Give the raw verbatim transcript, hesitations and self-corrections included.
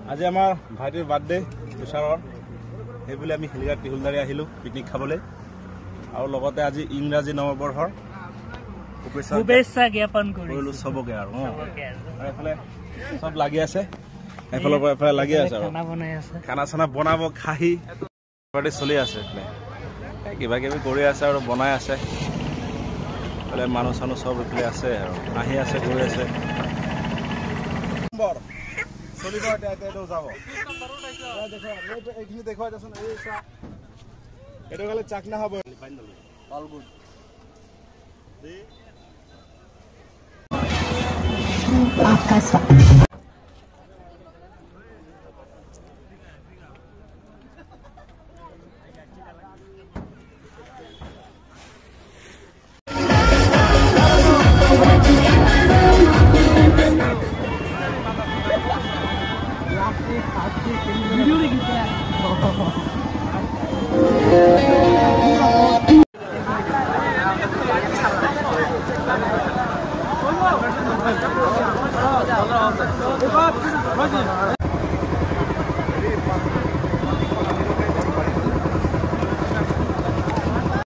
আজি আমাৰ ভাইটিৰ বাৰ্থডে তুষাৰৰ সেইবুলি আমি শিলঘাট টিহুলদাৰী আহিলোঁ পিকনিক খাবলৈ আৰু লগতে আজি ইংৰাজী নৱবৰ্ষৰ শুভেচ্ছা জ্ঞাপন কৰিলোঁ চবকে আৰু এইফালে চব লাগি আছে এইফালৰ পৰা এইফালে লাগি আছে আৰু খানা চানা বনাব খাহি পাৰ্টি চলি আছে এইফালে কিবা কিবি কৰি আছে আৰু বনাই আছে এইফালে মানুহ চানুহ চব এইফালে আছে আৰু আহি আছে গৈ আছে চলিব এতিয়া এতিয়া যাব এইখিনি দেখুৱাই দেচোন এই চা এইটো খালি চাকনা হ'ব অল গুড आपका स्वागत